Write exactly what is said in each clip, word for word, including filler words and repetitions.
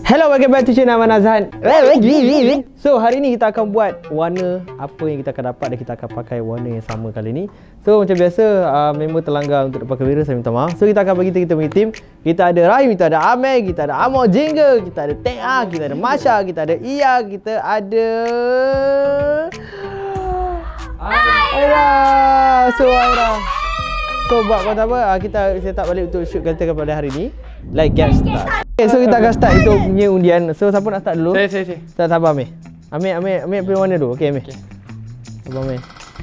Hello, welcome back to channel Aman Azhan. So, hari ni kita akan buat warna apa yang kita akan dapat dan kita akan pakai warna yang sama kali ni. So, macam biasa, uh, member terlanggar untuk pakai kamera, saya minta maaf. So, kita akan bagi kita punya team. Kita ada Rahim, kita ada Amir, kita ada Amor Jingle, kita ada Teh Ah, kita ada Masha, kita ada Iya, kita ada Aira. So, Aira. So, buat kata apa, kita set up balik untuk shoot kita pada hari ni. Like, get start. Okay, so kita akan start untuk punya undian. So, siapa nak start dulu? Saya, saya, saya. Start sabar, Amir. Amir, Amir, Amir pilih warna dulu. Okay, Amir. Okay. Sabar, Amir.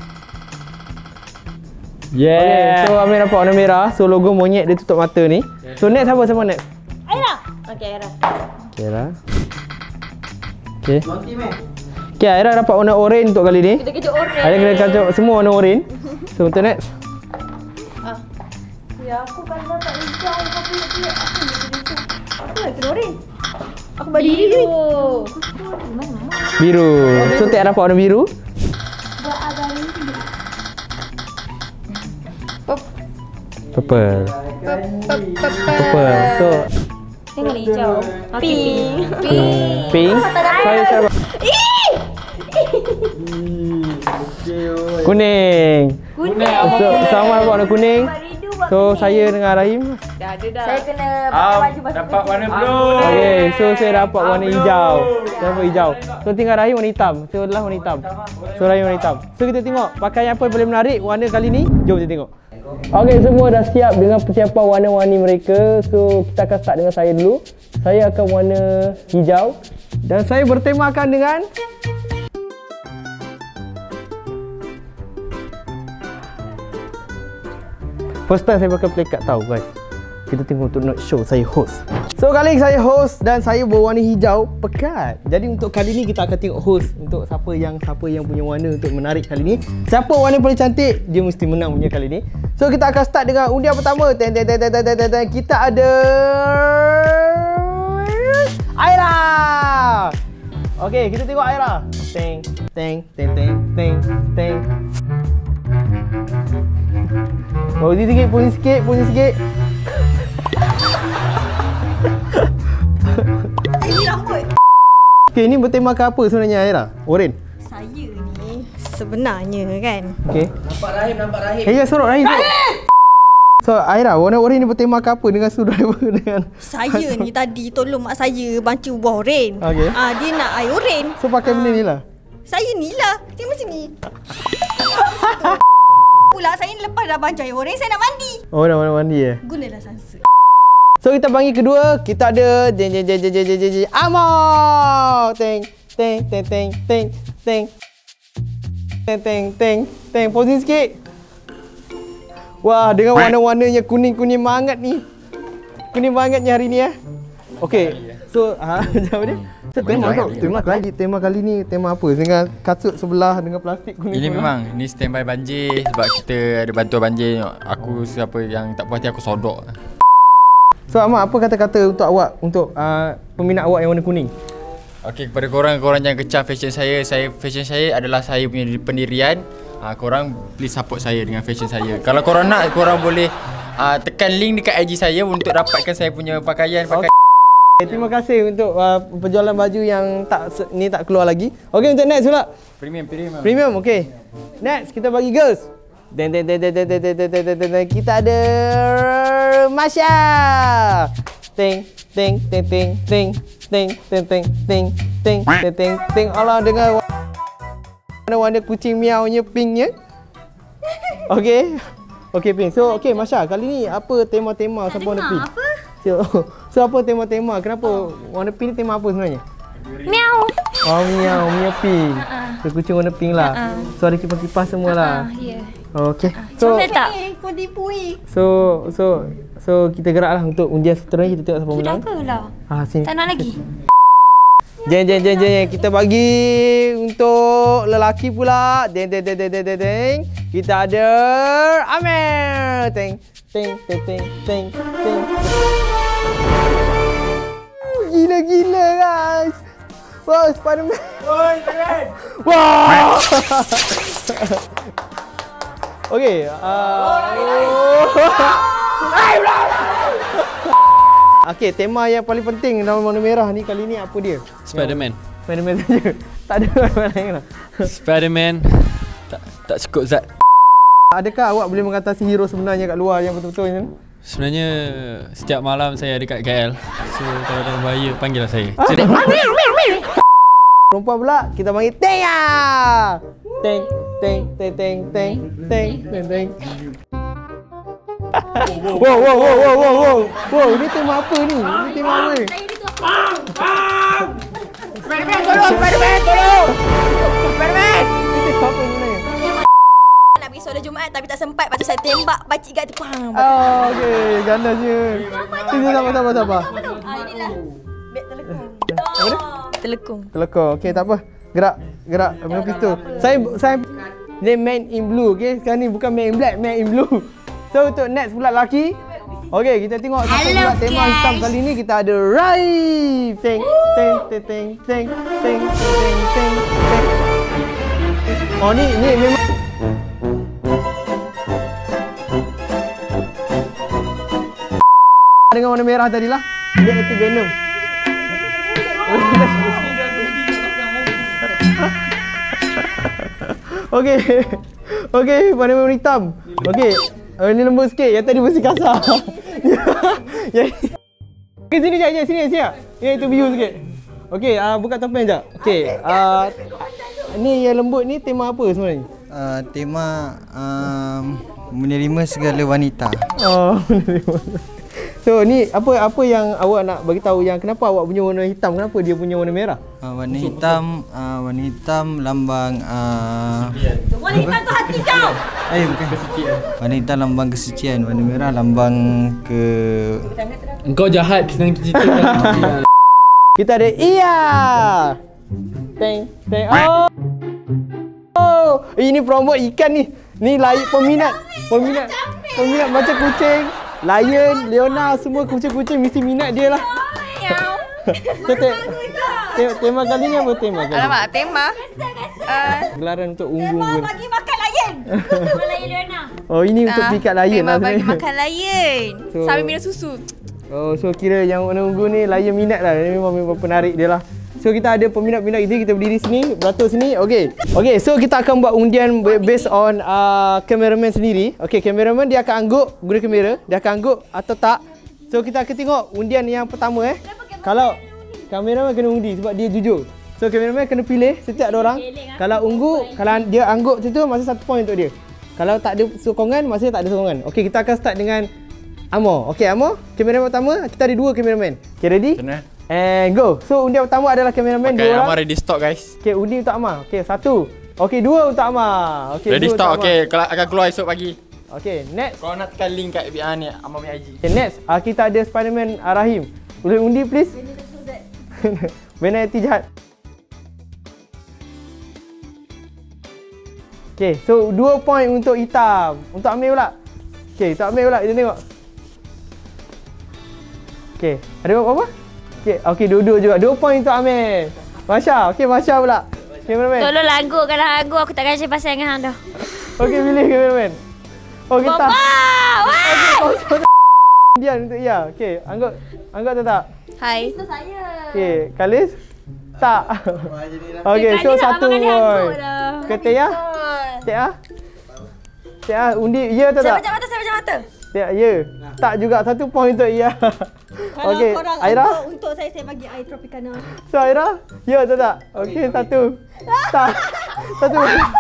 Yeah. Okay, so Amir dapat warna merah. So, logo monyet dia tutup mata ni. So, next siapa? Siapa next? Aira. Okay, Aira. Okay, Aira. Okay. Okay, Aira dapat warna orange untuk kali ni. Kita kejut orange. Aira kena kacau semua warna orange. So, untuk next. Ah. Ya, aku kan dapat hijau. Kau pilih-pilih. Aku nak hijau. Aku nak kena orange. Aku berdiri ni. Biru. So, Teh dapat warna biru. Buat agak ni. Purple. Purple. So, Tengok ni hijau. Pink. Pink. pink. Saya siapa? Kuning. Kuning. So, sama dapat warna kuning. So, saya dengan Rahim. Dah ada dah. Saya kena pakai baju baju. Dapat warna blue. Okey, so saya dapat warna hijau. Saya dapat hijau. So, tinggal Rahim warna hitam. Saya adalah warna hitam. So, Rahim warna hitam. So, kita tengok pakaian apa yang paling menarik warna kali ni. Jom kita tengok. Okey, semua dah siap dengan persiapan warna-warni mereka. So, kita akan start dengan saya dulu. Saya akan warna hijau. Dan saya bertemakan dengan first time saya pakai play card, tahu guys. Kita tengok untuk nak show saya host. So kali ini saya host dan saya berwarna hijau pekat. Jadi untuk kali ni kita akan tengok host untuk siapa yang siapa yang punya warna untuk menarik kali ni. Siapa warna paling cantik, dia mesti menang punya kali ni. So kita akan start dengan undian pertama. Ten, ten, ten, ten, ten, ten, ten. Kita ada Aira. Okey, kita tengok Aira. Teng, teng, teng, teng, teng, teng. Posisi sikit, posisi sikit, posisi sikit. Ini rambut. Okey, ini bertemakan apa sebenarnya Aira? Oren? Saya ni sebenarnya kan. Okey. Nampak Rahim, nampak Rahim. Eh, ya, sorok Rahim. So, Aira, warna oren ni bertemakan apa dengan Sudriver dengan Saya ni tadi tolong mak saya bancu buah oren. Okey. Ah, dia nak air oren. So, pakai benda ni lah? Saya ni lah. Tengok macam ni. Pula saya ni lepas dah bancu air oren, saya nak mandi. Oh, dah mandi eh? Gunalah sunset. So, kita panggil kedua. Kita ada jeng jeng jeng jeng jeng jeng jeng jeng Amor. Teng teng teng teng teng teng teng teng teng teng. Posisi sikit. Wah, dengan warna-warnanya kuning-kuning banget ni. Kuning bangetnya hari ni eh. Okey. So, ha, jawab dia. So, tema tu, tema kali, tema kali ni tema apa? Dengan kasut sebelah dengan plastik kuning. Ini sebelah. memang ni standby banjir sebab kita ada bantuan banjir. Aku siapa yang tak puas hati aku sodok. So, Ahmad, apa kata-kata untuk awak untuk uh, peminat awak yang warna kuning? Okey, kepada korang korang yang kecam fashion saya, saya fashion saya adalah saya punya pendirian. Ha, korang please support saya dengan fashion saya. Kalau korang nak, korang boleh uh, tekan link dekat I G saya untuk dapatkan saya punya pakaian pakai. Okay, terima kasih untuk uh, penjualan baju yang tak ni tak keluar lagi. Okey, untuk next pula. Premium, premium. Premium, okey. Next kita bagi girls. Den den den den den den den den den den kita ada Masha. Ting ting ting ting ting ting ting ting ting ting ting ting ting. Allah dengan warna-warna kucing miaunya pinknya. Okey. Okey pink. So okey Masha, kali ni apa tema-tema sampai warna pink? Apa? So, so apa tema-tema? Kenapa warna pink ni tema apa sebenarnya? Miau. Oh miau, miau pink. So kucing warna pink lah. So ada kipas-kipas semua lah. Ya. Okey. So Comel tak? Pudi-pui. So so so kita geraklah untuk undian seterusnya, kita tengok siapa menang. Sudah ke lah? Ah sini. Tak nak lagi? Jeng jeng jeng jeng kita bagi untuk lelaki pula. Deng deng deng deng deng deng. Kita ada Amir. Teng teng teng teng teng teng. Gila-gila guys. Wah, Spiderman. Oi, keren. Wah. Okey. Uh, oh, Okey, tema yang paling penting dalam warna merah ni kali ni apa dia? Spiderman. Spiderman saja. Tak ada warna lain lah. Spiderman tak tak cukup Zat. Adakah awak boleh mengatasi hero sebenarnya kat luar yang betul-betul ni? Sebenarnya setiap malam saya dekat K L. So kalau dalam bahaya panggillah saya. Perempuan pula kita panggil Tia. Teng teng teng teng teng teng teng teng. Wow wow wow wow wow wow. Wow, ini tema apa ni? Ini tema apa ni? Spiderman tolong, Spiderman tolong. Spiderman. Ini tema apa ni? Nak pergi solat Jumaat tapi tak sempat. Lepas tu saya tembak pakcik kat depan. Oh, okey, gandasnya. Sini sabar sabar sabar. Ah, inilah. Beg telekung. Apa dia? Telekung. Kelakar. Okey, tak apa. Gerak, gerak ambil pistol. Saya saya ni man in blue, okey. Sekarang ni bukan man in black, man in blue. So untuk next pula lelaki. Okey, kita tengok satu pula tema hitam kali ni kita ada Raif. Teng teng teng teng teng teng teng teng. Oh ni ni memang dengan warna merah tadilah. Dia anti venom. Okey. Okey, warna merah hitam. Okey. Oh, ini lembut sikit. Yang tadi mesti kasar. Okey, sini jap, sini, sini. Yang itu biru sikit. Okey, uh, buka topeng jap. Okey. Uh, ni yang lembut ni tema apa sebenarnya? Uh, tema um, menerima segala wanita. Oh, menerima. So ni apa apa yang awak nak bagi tahu yang kenapa awak punya warna hitam, kenapa dia punya warna merah? Uh, warna hitam, uh, warna hitam lambang uh, Warna hitam tu hati kau. Eh bukan. Warna hitam lambang kesucian, warna merah lambang ke Engkau jahat senang cerita. Kita ada Iya. Teng teng. Oh. Oh, ini promote ikan ni. Ni layak peminat. Peminat. Peminat macam kucing. Lion, Leona, semua kucing-kucing mesti minat dia lah. So, te te tema kali ni apa tema kali? Alamak, tema. Uh, Gelaran untuk unggu. tema bagi makan lion. Tema lion Leona. Oh, ini untuk pikat lion Tema lah bagi sebenarnya. makan lion. So- Sambil minum susu. Oh, so kira yang warna unggu ni lion minat lah. Dia memang, memang penarik dia lah. So kita ada peminat-peminat kita, kita berdiri sini, beratur sini. Okey. Okey, so kita akan buat undian based on uh, cameraman sendiri. Okey, cameraman dia akan angguk guna kamera, dia akan angguk atau tak. So kita akan tengok undian yang pertama eh. Kalau kameraman kena undi sebab dia jujur. So kameraman kena pilih setiap orang. Kalau ungguk, kalau dia angguk situ masa satu point untuk dia. Kalau tak ada sokongan, maksudnya tak ada sokongan. Okey, kita akan start dengan Amor. Okey, Amor, kameraman pertama, kita ada dua kameraman. Okey, ready? Kena. And go. So undian pertama adalah kameraman Okay, dua Amar orang. ready stock guys. Okey, undi untuk Amar. Okey, satu. Okey, dua untuk Amar. Okey, Ready dua stock. untuk Okay, Amar. kalau akan keluar esok pagi. Okey, next. Kau nak tekan link kat ah, ni Amar punya I G. Okay, next. Uh, kita ada Spiderman uh, Rahim. Boleh undi please? Benati jahat. Okey, so dua point untuk hitam. Untuk Amir pula. Okey, untuk Amir pula kita tengok. Okey, ada apa-apa? Okey, okey dua-dua juga. Dua point untuk Amir. Masya. Okey, Masya pula. Kameraman. Tolonglah anggur. Kalau anggur aku takkan share pasal dengan hang dah. Okey, pilih kameraman. Oh, kita. Bapa! Wah! Undian untuk Iya. Okey, anggap anggap tak tak? Hai. Okey, Kalis? Tak. Okey, so satu point. Ke Tia? Tia? Tia, undi ya atau Saya tak? pejam mata, saya pejam mata. Tia, ya. Tak juga, satu point untuk Iya. Kalau Okey, korang Aira? anggur untuk saya, saya bagi air Tropicana. So, Aira? Ya atau tak? Okey, satu. Tak. Satu.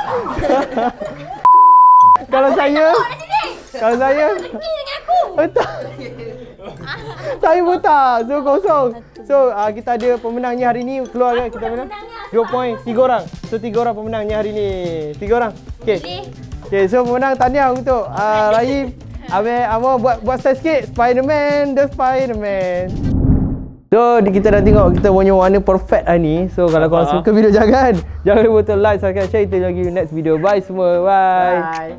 Kalau saya? Kalau saya? Oh, tak. Saya pun tak. So, kosong. So, uh, kita ada pemenangnya hari ni. Keluar kan kita menang? Dua point. Tiga orang. So, tiga orang pemenangnya hari ni. Tiga orang. Okey. Okey, so pemenang tahniah untuk uh, Raif. Abang Amor buat buat style sikit. Spiderman, the Spiderman. So, kita dah tengok kita punya warna perfect hari ni. So, kalau korang suka video jangan. Jangan lupa untuk like, subscribe, share. Kita lagi next video. Bye semua. Bye. Bye.